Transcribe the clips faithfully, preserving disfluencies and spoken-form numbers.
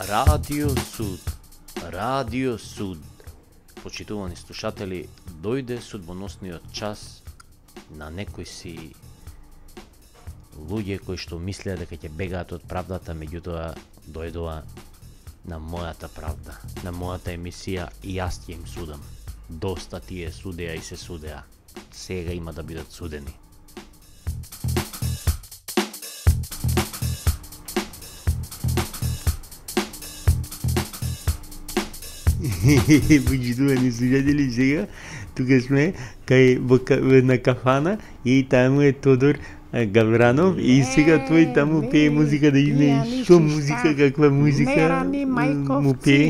Радио Суд, Радио Суд. Почитувани слушатели, дојде судбоносниот час на некои си луѓе кои што мислеа дека ќе бегаат од правдата, меѓутоа дојдоа на мојата правда, на мојата емисија и јас ќе им судам. Доста тие судеа и се судеа. Сега има да бидат судени. Почитувани слушатели, сега тука сме кај во, на кафана и таму е Тодор Гавранов и сега тој таму пее музика, да видиме што музика, каква музика му пее.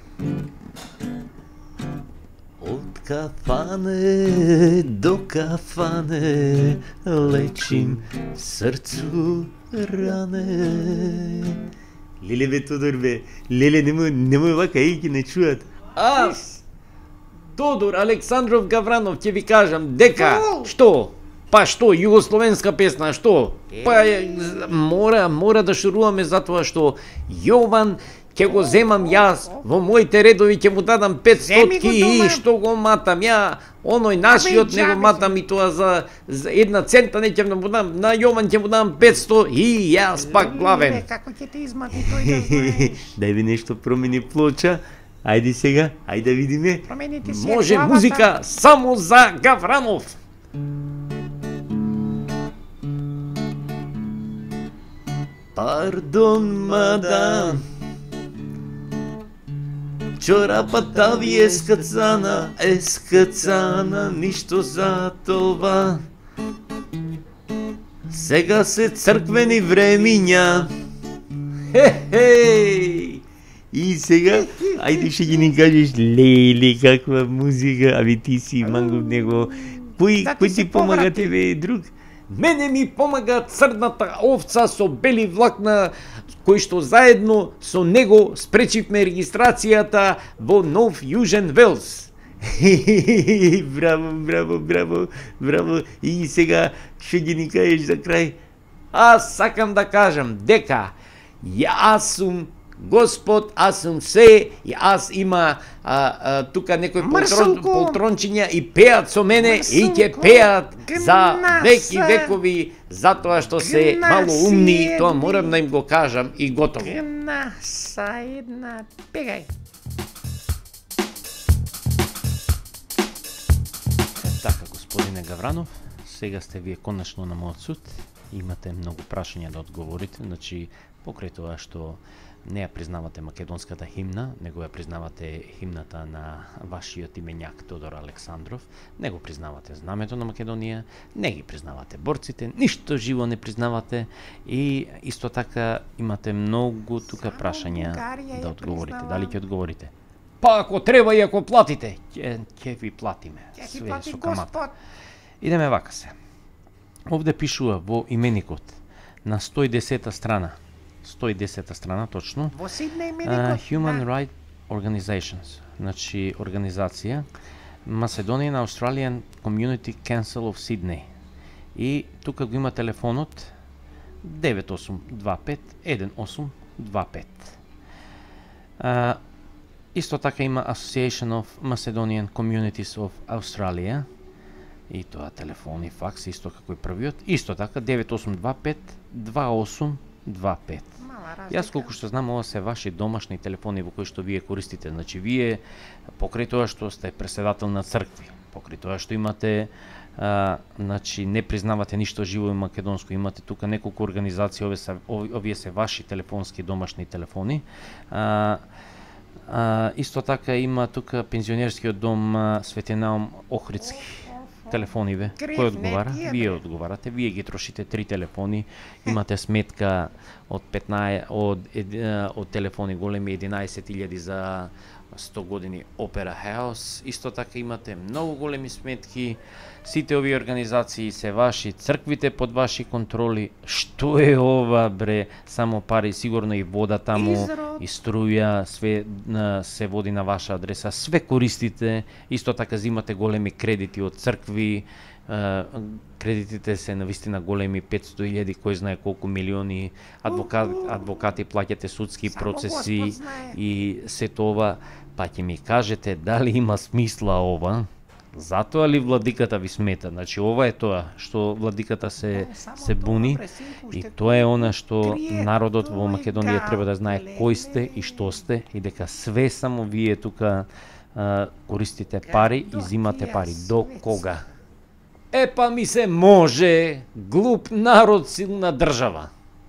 Од кафане до кафане лечим срцу ране. Леле бе Тодор бе, леле немој немој вака, еј ќе не чуат. Аз, Тодор Александров Гавранов, ќе ви кажам дека што? Па што, југословенска песна, што? Па мора, мора да шуруваме затоа што Јован ќе го земам јас, во моите редови ќе му дадам петстотки и што го матам ја, оној нашиот не го матам и тоа за, за една цента не ќе му дам, на Јован ќе му дам петсто и јас пак главен. Како ќе те измати тој да знаеш. Дај ви нешто промени плоча. Ајде сега, ајде да видиме. Промените си Може главата. музика само за Гавранов. Пардон, мадам, чорапата ви е скацана, е скацана, ништо за това. Сега се црквени времиња. Хе-хей! И сега, ајде ще ги ни кажеш, леле, каква музика, аби ти си мангов него. Кој, Да ти кој се ти помага поврати. тебе, друг? Мене ми помага црната овца со бели влакна, кој што заедно со него спречивме регистрацијата во Нов Јужен Велс. Браво, браво, браво, браво. И сега ще ги ни кажеш за крај. Аз сакам да кажам дека јас сум Господ, аз сум се, и аз има а, а, тука некои полтрон, Мрсунко! полтрончиња и пеат со мене и ќе Мрсунко! пеат за Гна веки се! векови, затоа што се Гна мало си умни, тоа едни! морам да им го кажам и готово. Гна са една, пегај. Така, господине Гавранов, сега сте вие конечно на мојот суд. Имате многу прашања да одговорите, значи покрај тоа што не ја признавате македонската химна, него ја признавате химната на вашиот именјак Тодор Александров, не го признавате знамето на Македонија, не ги признавате борците, ништо живо не признавате и исто така имате многу тука прашања Бугарија да ја одговорите. признава. Дали ќе одговорите? Па ако треба и ако платите, ќе ќе ви платиме. Ќе ти Све плати со камата. Господ. Идеме вака се. Овде пишува во именикот на сто и десета страна, сто и десета страна точно, Во Сиднеј uh, меникот. Human да. Rights Organizations, значи организација Macedonian Australian Community Council of Sydney. И тука го има телефонот девет осум два пет еден осум два пет. Uh, исто така има Association of Macedonian Communities of Australia. И тоа телефон и факс исто како и првиот. Исто така девет осум два пет два осум два пет. Мала разлика. Јас колку што знам, ова се ваши домашни телефони во кои што вие користите. Значи вие покрај тоа што сте преседател на цркви, покрај тоа што имате а, значи не признавате ништо живо и македонско, имате тука неколку организации, овие се ови- овие се ваши телефонски домашни телефони. А, а, исто така има тука пензионерскиот дом а, Свети Наум Охридски. Телефони бе, Греф, кој не одговара? тие, Вие бе. одговарате, вие ги трошите три телефони, имате сметка од петнаесет од ед- од телефони големи единаесет илјади за сто години Опера Хаус, исто така имате многу големи сметки. Сите овие организации се ваши, црквите под ваши контроли. Што е ова бре? Само пари, сигурно и вода таму, Изрод. и струја, све на, се води на ваша адреса, све користите, исто така зимате големи кредити од цркви, кредитите се навистина големи, петстотини илјади, кој знае колку милиони, адвокати, адвокати плаќате судски Само процеси Господ знае. и се тоа, па ќе ми кажете дали има смисла ова? Затоа ли владиката ви смета? Значи ова е тоа што владиката се Не, само се тоа, буни бре, синку, и ще тоа е она што крие, народот тоа во е Македонија треба да знае габле. кој сте и што сте и дека све само вие тука а, користите пари и до зимате тија пари. До свет. кога? Е па ми се може, глуп народ, силна држава.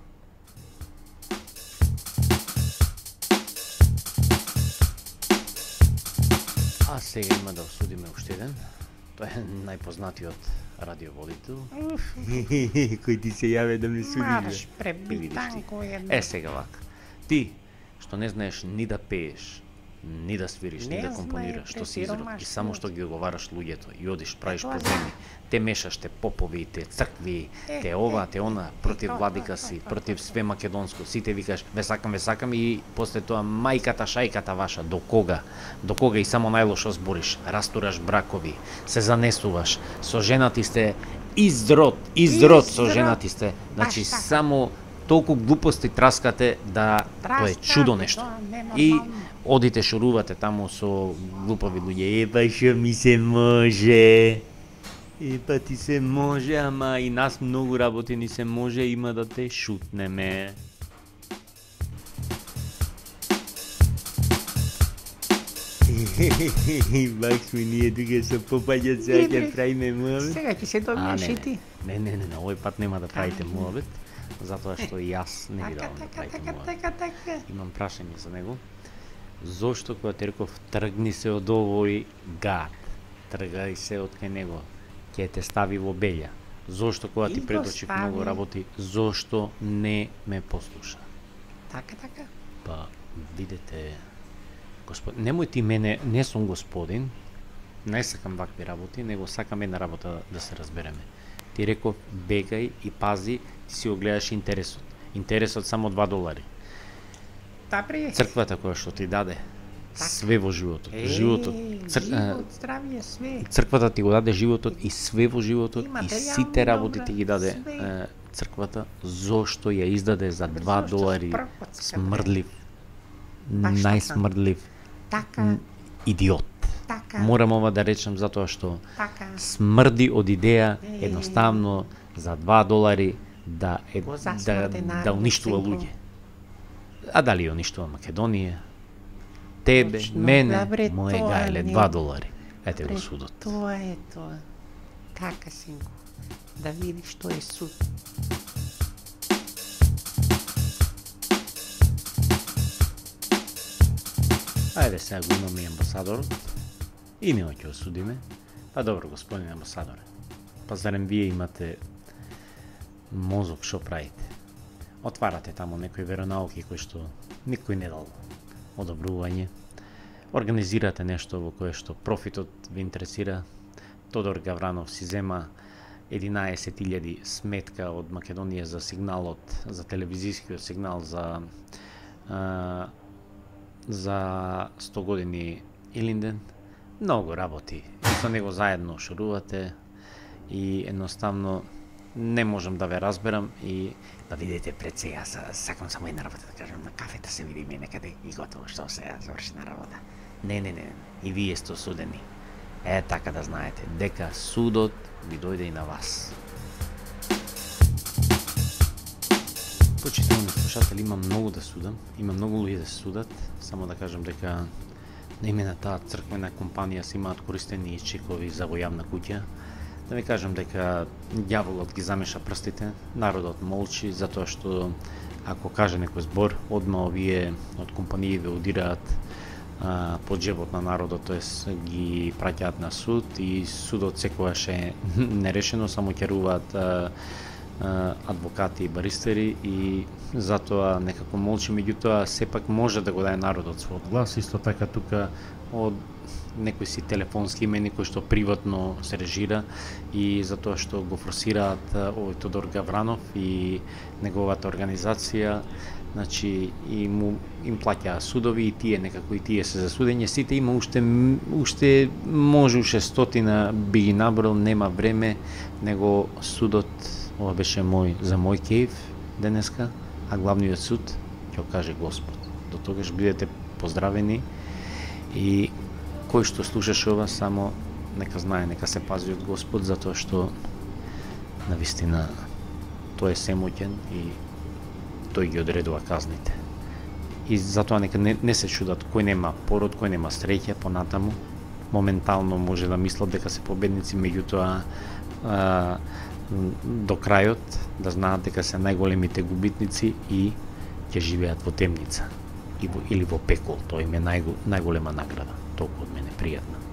А сега има да осудиме уште еден. Тоа е најпознатиот радиоводител. Кој ти се јаве да ме судиш? Марш, Ти видиш ти. пребитанко едно. Е сега вака. Ти што не знаеш ни да пееш, ни да свириш, ни Не да знае, компонираш, што си изрод, и пресиромашниот. само што ги оговараш луѓето и одиш правиш Тоа проблеми. Те мешаш, те попови, те цркви, Е, те ова, е, те она, е, против тоа, владика тоа, си, тоа, против тоа, све македонско. Сите викаш ве сакам, ве сакам и после тоа мајката шајката ваша, до кога? До кога и само најлошо збориш, растураш бракови, се занесуваш, со женати сте изрод, изрод со Изрод. женати сте. Значи Баш така. само толку глупости траскате да тоа е Траскате, чудо нешто. тоа ненормално. И одите шурувате таму со глупави луѓе. Е, па шо ми се може. Е, па ти се може, ама и нас многу работи ни се може, има да те шутнеме. Бак сме ние тука со попаѓат сега ќе Добре. правиме муавет. Сега ќе се А, добиеш не, и ти. не, не, не, не, овој пат нема да правите А, не. муабет, затоа што и јас не ви Така, давам да така, правите така, муабет. така, така. Имам прашање за него. Зошто кога ти реков тргни се од овој гад, тргај се од кај него, ќе те стави во белја. Зошто кога И ти го предочив многу стави. работи, зошто не ме послуша? Така, така. Па, видете, господ... немој ти мене, не сум господин, не сакам вакви работи, него сакам една работа да се разбереме. Ти реков, бегај и пази, ти си огледаш интересот. Интересот само два долари. Добре. Црквата која што ти даде, све во животот. Е, Животот, цр... живот, здравје, све. црквата ти го даде животот и све во животот И и материјално сите работи добро, ти ги даде све. е, црквата, зошто ја издаде за два Зошто долари спрвоцка, смрдлив, Баш така. најсмрдлив Така, идиот. така, Морам ова да речем затоа што така. смрди од идеја Е. едноставно за два долари да е, Го да, засмрде да народ, уништува синко. луѓе. А дали ја уништува Македонија? Тебе, Точно, мене, добре, мој тоа гајле, не- два долари. Ете го Добре, судот. Тоа е тоа. Така, синко. Да видиш што е суд. Ајде сега го имаме и амбасадорот. И него ќе осудиме. Па добро, господин амбасадоре. Па зарем вие имате мозок што правите? Отварате таму некои веронауки кои што никој не дал одобрување. Организирате нешто во кое што профитот ви интересира. Тодор Гавранов си зема единаесет илјади сметка од Македонија за сигналот, за телевизискиот сигнал за а, за сто години Илинден. Многу работи. И со него заедно шурувате и едноставно не можам да ве разберам и да видите пред сега, са- сакам само една работа да кажам, на кафета се видиме некаде и готово, што сега завршена работа. Не, не, не, и вие сте осудени. Е, така да знаете, дека судот ви дојде и на вас. Почитувани слушатели, има многу да судам, има многу луѓе да се судат, само да кажам дека на име на таа црквена компанија се имаат користени чекови за во јавна куќа. Да ви кажам дека ѓаволот ги замеша прстите, народот молчи, затоа што ако каже некој збор, одма овие од компании ве удираат а, по џебот на народот, тоест ги праќаат на суд и судот секогаш е нерешено, само ќеруваат а, а, адвокати и баристери и затоа некако молчи, меѓутоа сепак може да го даде народот својот глас, исто така тука од некои си телефонски имени кои што приватно се режира и затоа што го форсираат овој Тодор Гавранов и неговата организација, значи и му им плаќаа судови и тие некако и тие се засудење, сите има уште уште може уште стотина би ги набрал, нема време, него судот, ова беше мој за мој кејф денеска, а главниот суд ќе каже Господ. До тогаш бидете поздравени и кој што слушаш ова само нека знае, нека се пази од Господ, затоа што навистина тој е семоќен и тој ги одредува казните. И затоа нека не, не се чудат кој нема пород, кој нема среќа понатаму. Моментално може да мислат дека се победници, меѓутоа а, до крајот да знаат дека се најголемите губитници и ќе живеат во темница или во пекол. Тоа им е најголема награда. Толку од мене пријатно.